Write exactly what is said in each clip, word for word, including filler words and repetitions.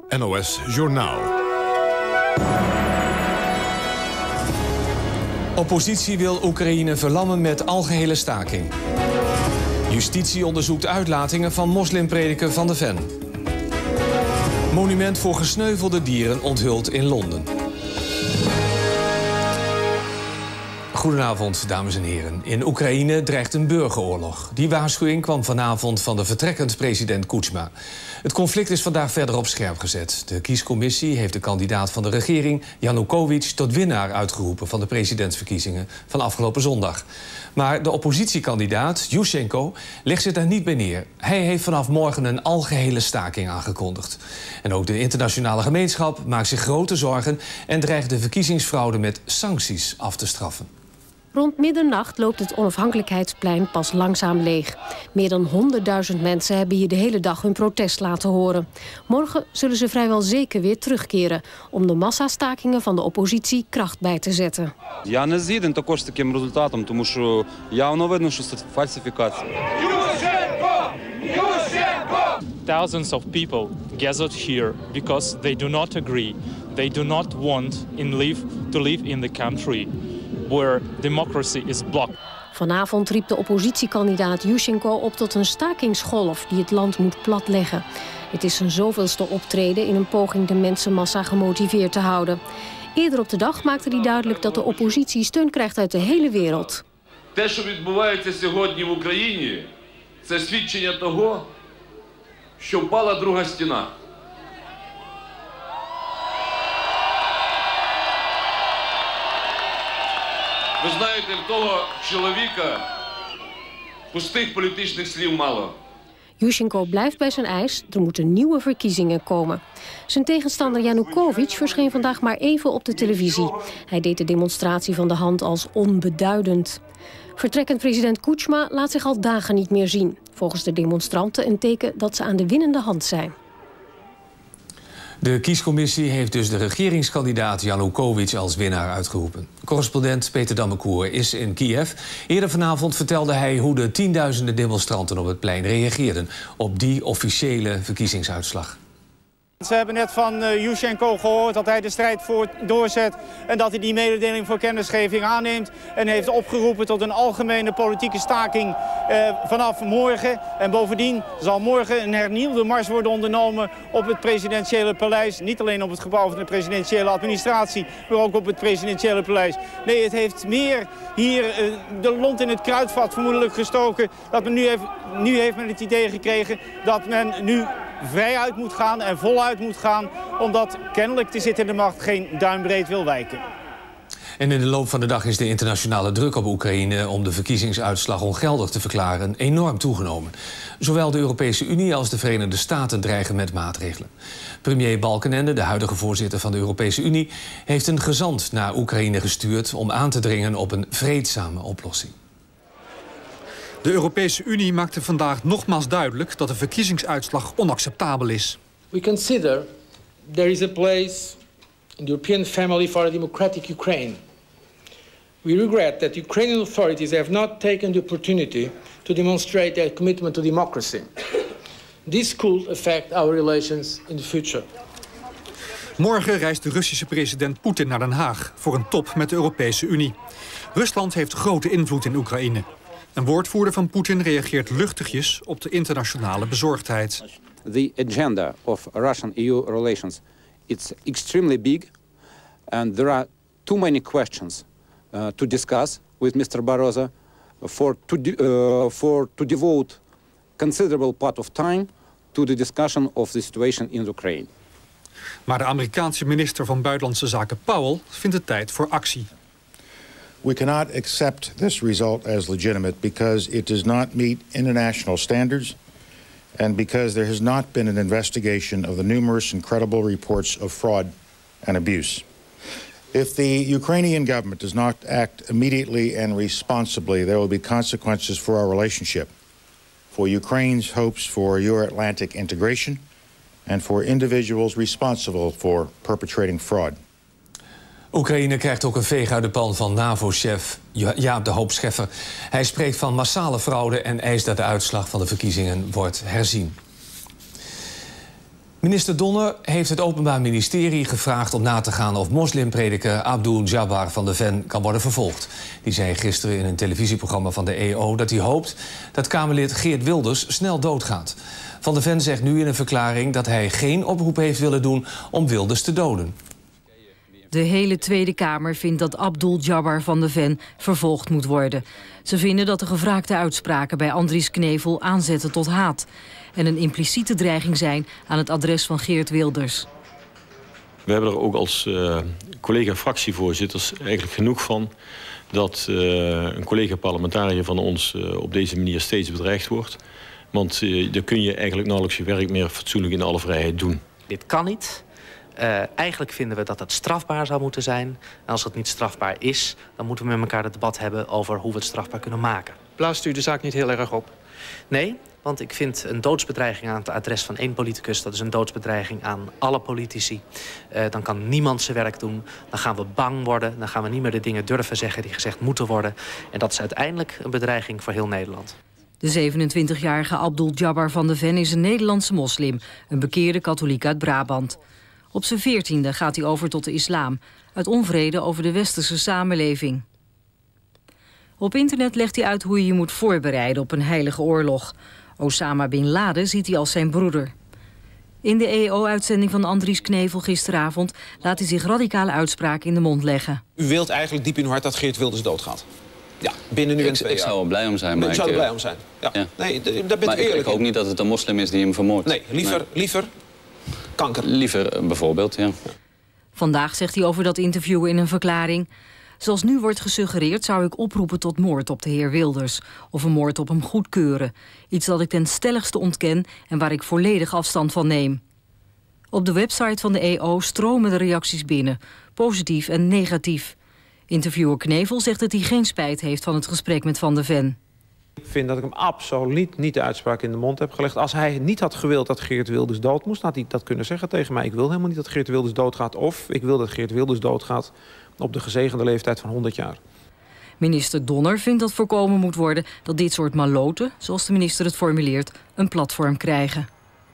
N O S Journaal. Oppositie wil Oekraïne verlammen met algehele staking. Justitie onderzoekt uitlatingen van moslimprediker Van de Ven. Monument voor gesneuvelde dieren onthuld in Londen. Goedenavond, dames en heren. In Oekraïne dreigt een burgeroorlog. Die waarschuwing kwam vanavond van de vertrekkend president Kuchma. Het conflict is vandaag verder op scherp gezet. De kiescommissie heeft de kandidaat van de regering, Janukovic, tot winnaar uitgeroepen van de presidentsverkiezingen van afgelopen zondag. Maar de oppositiekandidaat, Yushchenko, legt zich daar niet bij neer. Hij heeft vanaf morgen een algehele staking aangekondigd. En ook de internationale gemeenschap maakt zich grote zorgen en dreigt de verkiezingsfraude met sancties af te straffen. Rond middernacht loopt het Onafhankelijkheidsplein pas langzaam leeg. Meer dan honderdduizend mensen hebben hier de hele dag hun protest laten horen. Morgen zullen ze vrijwel zeker weer terugkeren om de massastakingen van de oppositie kracht bij te zetten. Я не згідний також з таким результатом, тому що явно видно, що це фальсифікація. Thousands of people gathered here because they do not agree. They do not want in live, to live in the country where democracy is blocked. Vanavond riep de oppositiekandidaat Yushchenko op tot een stakingsgolf die het land moet platleggen. Het is zijn zoveelste optreden in een poging de mensenmassa gemotiveerd te houden. Eerder op de dag maakte hij duidelijk dat de oppositie steun krijgt uit de hele wereld. Те, що відбувається сьогодні в Україні, це свідчення того, що впала друга стіна. Ви знаєте, в того чоловіка пустих політичних слів мало. Yushchenko blijft bij zijn eis, er moeten nieuwe verkiezingen komen. Zijn tegenstander Janukovic verscheen vandaag maar even op de televisie. Hij deed de demonstratie van de hand als onbeduidend. Vertrekkend president Kuchma laat zich al dagen niet meer zien. Volgens de demonstranten een teken dat ze aan de winnende hand zijn. De kiescommissie heeft dus de regeringskandidaat Janukovic als winnaar uitgeroepen. Correspondent Peter Dammekoer is in Kiev. Eerder vanavond vertelde hij hoe de tienduizenden demonstranten op het plein reageerden op die officiële verkiezingsuitslag. Ze hebben net van uh, Yushchenko gehoord dat hij de strijd voor doorzet en dat hij die mededeling voor kennisgeving aanneemt en heeft opgeroepen tot een algemene politieke staking uh, vanaf morgen. En bovendien zal morgen een hernieuwde mars worden ondernomen op het presidentiële paleis. Niet alleen op het gebouw van de presidentiële administratie, maar ook op het presidentiële paleis. Nee, het heeft meer hier uh, de lont in het kruidvat vermoedelijk gestoken. Dat men nu, heeft, nu heeft men het idee gekregen dat men nu vrijuit moet gaan en voluit moet gaan, omdat kennelijk de zittende macht geen duimbreed wil wijken. En in de loop van de dag is de internationale druk op Oekraïne om de verkiezingsuitslag ongeldig te verklaren enorm toegenomen. Zowel de Europese Unie als de Verenigde Staten dreigen met maatregelen. Premier Balkenende, de huidige voorzitter van de Europese Unie, heeft een gezant naar Oekraïne gestuurd om aan te dringen op een vreedzame oplossing. De Europese Unie maakte vandaag nogmaals duidelijk dat de verkiezingsuitslag onacceptabel is. We consider there is a place in the European family for a democratic Ukraine. We regret that Ukrainian authorities have not taken the opportunity to demonstrate their commitment to democracy. This could affect our relations in the future. Morgen reist de Russische president Poetin naar Den Haag voor een top met de Europese Unie. Rusland heeft grote invloed in Oekraïne. Een woordvoerder van Poetin reageert luchtigjes op de internationale bezorgdheid. The agenda of Russian-E U relations it's extremely big and there are too many questions uh, to discuss with mister Barroso for to uh, for to devote considerable part of time to the discussion of the situation in Ukraine. Maar de Amerikaanse minister van Buitenlandse Zaken Powell vindt het tijd voor actie. We cannot accept this result as legitimate because it does not meet international standards and because there has not been an investigation of the numerous and credible reports of fraud and abuse. If the Ukrainian government does not act immediately and responsibly, there will be consequences for our relationship, for Ukraine's hopes for Euro-Atlantic integration, and for individuals responsible for perpetrating fraud. Oekraïne krijgt ook een veeg uit de pan van NAVO-chef Jaap de Hoop Scheffer. Hij spreekt van massale fraude en eist dat de uitslag van de verkiezingen wordt herzien. Minister Donner heeft het Openbaar Ministerie gevraagd om na te gaan of moslimprediker Abdul Jabbar van de Ven kan worden vervolgd. Die zei gisteren in een televisieprogramma van de E O dat hij hoopt dat Kamerlid Geert Wilders snel doodgaat. Van de Ven zegt nu in een verklaring dat hij geen oproep heeft willen doen om Wilders te doden. De hele Tweede Kamer vindt dat Abdul Jabbar van de Ven vervolgd moet worden. Ze vinden dat de gevraagde uitspraken bij Andries Knevel aanzetten tot haat en een impliciete dreiging zijn aan het adres van Geert Wilders. We hebben er ook als uh, collega-fractievoorzitters eigenlijk genoeg van dat uh, een collega-parlementariër van ons uh, op deze manier steeds bedreigd wordt. Want uh, dan kun je eigenlijk nauwelijks je werk meer fatsoenlijk in alle vrijheid doen. Dit kan niet. Uh, eigenlijk vinden we dat het strafbaar zou moeten zijn. En als het niet strafbaar is, dan moeten we met elkaar het debat hebben over hoe we het strafbaar kunnen maken. Blaast u de zaak niet heel erg op? Nee, want ik vind een doodsbedreiging aan het adres van één politicus, dat is een doodsbedreiging aan alle politici. Uh, dan kan niemand zijn werk doen. Dan gaan we bang worden. Dan gaan we niet meer de dingen durven zeggen die gezegd moeten worden. En dat is uiteindelijk een bedreiging voor heel Nederland. De zevenentwintigjarige Abdul Jabbar van de Ven is een Nederlandse moslim, een bekeerde katholiek uit Brabant. Op zijn veertiende gaat hij over tot de islam, uit onvrede over de westerse samenleving. Op internet legt hij uit hoe je je moet voorbereiden op een heilige oorlog. Osama Bin Laden ziet hij als zijn broeder. In de E O-uitzending van Andries Knevel gisteravond laat hij zich radicale uitspraken in de mond leggen. U wilt eigenlijk diep in uw hart dat Geert Wilders doodgaat? Ja, binnen nu en twee jaar. Ik zou er blij om zijn. Maar ik zou er ik, blij om zijn. Ja. Ja. Nee, daar bent maar u eerlijk ik, ik hoop niet dat het een moslim is die hem vermoordt. Nee, liever, nee. liever kanker. Liever bijvoorbeeld, ja. Vandaag zegt hij over dat interview in een verklaring: zoals nu wordt gesuggereerd zou ik oproepen tot moord op de heer Wilders. Of een moord op hem goedkeuren. Iets dat ik ten stelligste ontken en waar ik volledig afstand van neem. Op de website van de E O stromen de reacties binnen. Positief en negatief. Interviewer Knevel zegt dat hij geen spijt heeft van het gesprek met Van de Ven. Ik vind dat ik hem absoluut niet de uitspraak in de mond heb gelegd. Als hij niet had gewild dat Geert Wilders dood moest, had hij dat kunnen zeggen tegen mij. Ik wil helemaal niet dat Geert Wilders doodgaat. Of ik wil dat Geert Wilders doodgaat op de gezegende leeftijd van honderd jaar. Minister Donner vindt dat voorkomen moet worden dat dit soort maloten, zoals de minister het formuleert, een platform krijgen.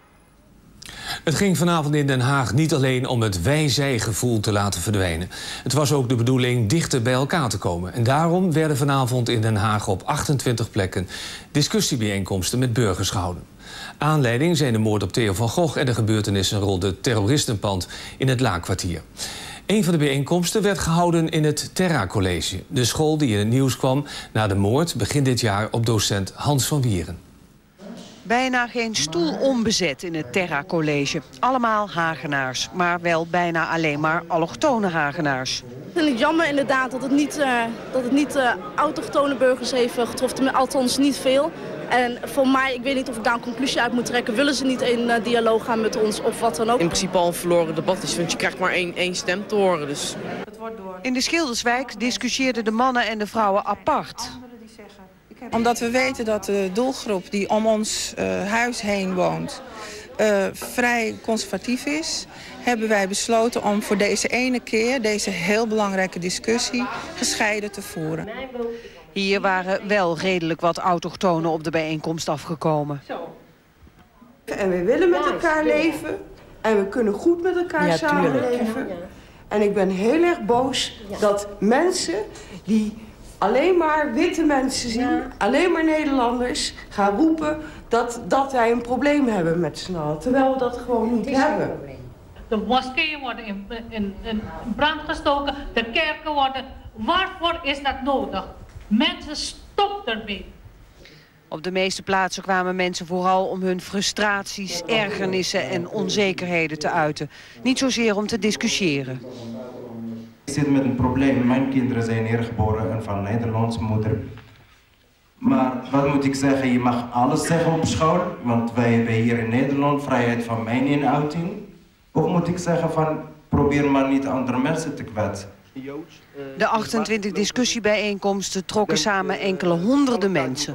Het ging vanavond in Den Haag niet alleen om het wij-zij-gevoel te laten verdwijnen. Het was ook de bedoeling dichter bij elkaar te komen. En daarom werden vanavond in Den Haag op achtentwintig plekken discussiebijeenkomsten met burgers gehouden. Aanleiding zijn de moord op Theo van Gogh en de gebeurtenissen rond het terroristenpand in het Laakkwartier. Een van de bijeenkomsten werd gehouden in het Terra College, de school die in het nieuws kwam na de moord begin dit jaar op docent Hans van Wieren. Bijna geen stoel onbezet in het Terra College. Allemaal Hagenaars, maar wel bijna alleen maar allochtone Hagenaars. Ik vind het jammer inderdaad dat het niet, uh, dat het niet uh, autochtone burgers heeft uh, getroffen, althans niet veel. En voor mij, ik weet niet of ik daar een conclusie uit moet trekken. Willen ze niet in uh, dialoog gaan met ons of wat dan ook? In principe al een verloren debat is, want je krijgt maar één, één stem te horen. Dus. In de Schilderswijk discussieerden de mannen en de vrouwen apart. Omdat we weten dat de doelgroep die om ons uh, huis heen woont uh, vrij conservatief is, hebben wij besloten om voor deze ene keer, deze heel belangrijke discussie, gescheiden te voeren. Hier waren wel redelijk wat autochtonen op de bijeenkomst afgekomen. En we willen met elkaar leven en we kunnen goed met elkaar ja, samenleven. En ik ben heel erg boos dat mensen die alleen maar witte mensen zien, ja. alleen maar Nederlanders, gaan roepen dat, dat wij een probleem hebben met z'n allen. Terwijl we dat gewoon niet hebben. De moskeeën worden in, in, in brand gestoken, de kerken worden... Waarvoor is dat nodig? Mensen, stop ermee. Op de meeste plaatsen kwamen mensen vooral om hun frustraties, ergernissen en onzekerheden te uiten. Niet zozeer om te discussiëren. Ik zit met een probleem. Mijn kinderen zijn hier geboren en van Nederlandse moeder. Maar wat moet ik zeggen? Je mag alles zeggen op school. Want wij hebben hier in Nederland vrijheid van meningsuiting. Of moet ik zeggen van probeer maar niet andere mensen te kwetsen. De achtentwintig discussiebijeenkomsten trokken samen enkele honderden mensen.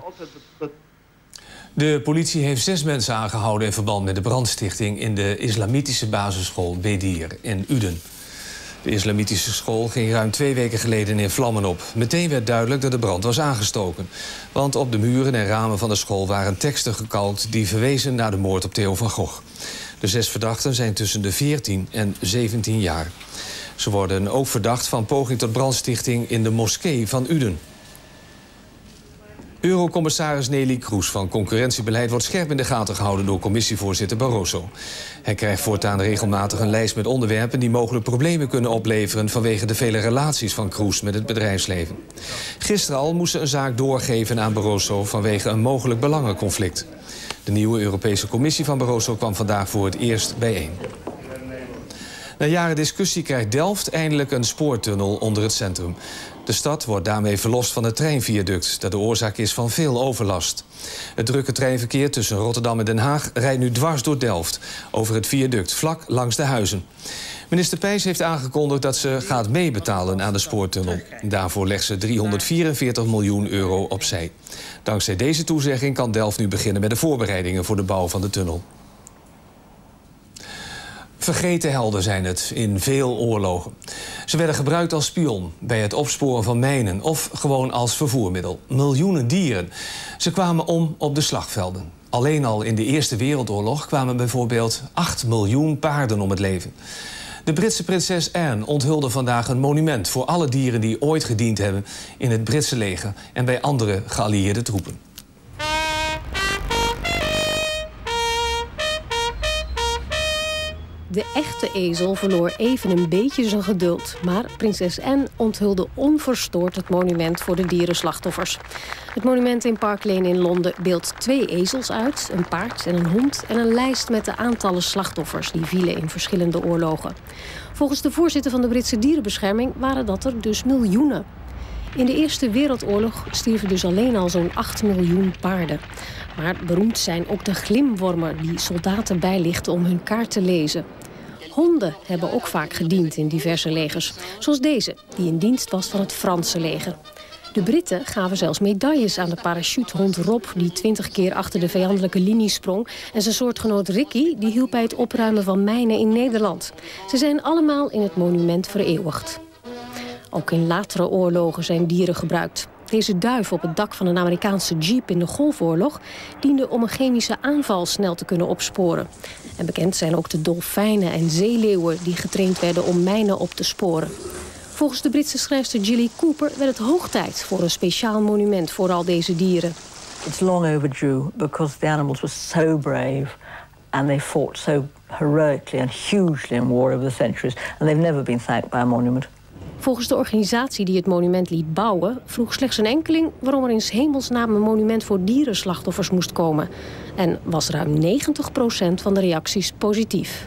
De politie heeft zes mensen aangehouden in verband met de brandstichting in de islamitische basisschool Bedir in Uden. De islamitische school ging ruim twee weken geleden in vlammen op. Meteen werd duidelijk dat de brand was aangestoken. Want op de muren en ramen van de school waren teksten gekalkt die verwezen naar de moord op Theo van Gogh. De zes verdachten zijn tussen de veertien en zeventien jaar. Ze worden ook verdacht van poging tot brandstichting in de moskee van Uden. Eurocommissaris Neelie Kroes van Concurrentiebeleid wordt scherp in de gaten gehouden door commissievoorzitter Barroso. Hij krijgt voortaan regelmatig een lijst met onderwerpen die mogelijk problemen kunnen opleveren vanwege de vele relaties van Kroes met het bedrijfsleven. Gisteren al moest ze een zaak doorgeven aan Barroso vanwege een mogelijk belangenconflict. De nieuwe Europese Commissie van Barroso kwam vandaag voor het eerst bijeen. Na jaren discussie krijgt Delft eindelijk een spoortunnel onder het centrum. De stad wordt daarmee verlost van het treinviaduct dat de oorzaak is van veel overlast. Het drukke treinverkeer tussen Rotterdam en Den Haag rijdt nu dwars door Delft over het viaduct vlak langs de huizen. Minister Peijs heeft aangekondigd dat ze gaat meebetalen aan de spoortunnel. Daarvoor legt ze driehonderdvierenveertig miljoen euro opzij. Dankzij deze toezegging kan Delft nu beginnen met de voorbereidingen voor de bouw van de tunnel. Vergeten helden zijn het in veel oorlogen. Ze werden gebruikt als spion, bij het opsporen van mijnen of gewoon als vervoermiddel. Miljoenen dieren. Ze kwamen om op de slagvelden. Alleen al in de Eerste Wereldoorlog kwamen bijvoorbeeld acht miljoen paarden om het leven. De Britse prinses Anne onthulde vandaag een monument voor alle dieren die ooit gediend hebben in het Britse leger en bij andere geallieerde troepen. De echte ezel verloor even een beetje zijn geduld. Maar prinses Anne onthulde onverstoord het monument voor de dierenslachtoffers. Het monument in Park Lane in Londen beeldt twee ezels uit, een paard en een hond en een lijst met de aantallen slachtoffers die vielen in verschillende oorlogen. Volgens de voorzitter van de Britse dierenbescherming waren dat er dus miljoenen. In de Eerste Wereldoorlog stierven dus alleen al zo'n acht miljoen paarden. Maar beroemd zijn ook de glimwormen die soldaten bijlichten om hun kaart te lezen. Honden hebben ook vaak gediend in diverse legers. Zoals deze, die in dienst was van het Franse leger. De Britten gaven zelfs medailles aan de parachutehond Rob, die twintig keer achter de vijandelijke linie sprong. En zijn soortgenoot Ricky, die hielp bij het opruimen van mijnen in Nederland. Ze zijn allemaal in het monument vereeuwigd. Ook in latere oorlogen zijn dieren gebruikt. Deze duif op het dak van een Amerikaanse jeep in de Golfoorlog diende om een chemische aanval snel te kunnen opsporen. En bekend zijn ook de dolfijnen en zeeleeuwen die getraind werden om mijnen op te sporen. Volgens de Britse schrijfster Gilly Cooper werd het hoog tijd voor een speciaal monument voor al deze dieren. It's long overdue because the animals were so brave and they fought so heroically and hugely in war over the centuries and they've never been thanked by a monument. Volgens de organisatie die het monument liet bouwen vroeg slechts een enkeling waarom er in 's hemelsnaam een monument voor dierenslachtoffers moest komen. En was ruim negentig procent van de reacties positief.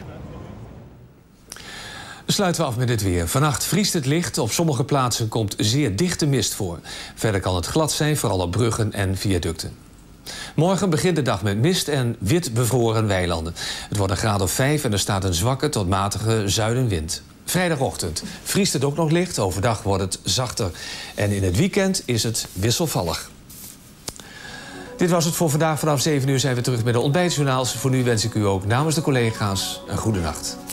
Sluiten we af met dit weer. Vannacht vriest het licht. Op sommige plaatsen komt zeer dichte mist voor. Verder kan het glad zijn, vooral op bruggen en viaducten. Morgen begint de dag met mist en wit bevroren weilanden. Het wordt een graad of vijf en er staat een zwakke tot matige zuidenwind. Vrijdagochtend vriest het ook nog licht. Overdag wordt het zachter. En in het weekend is het wisselvallig. Dit was het voor vandaag. Vanaf zeven uur zijn we terug met de ontbijtjournaals. Voor nu wens ik u ook namens de collega's een goede nacht.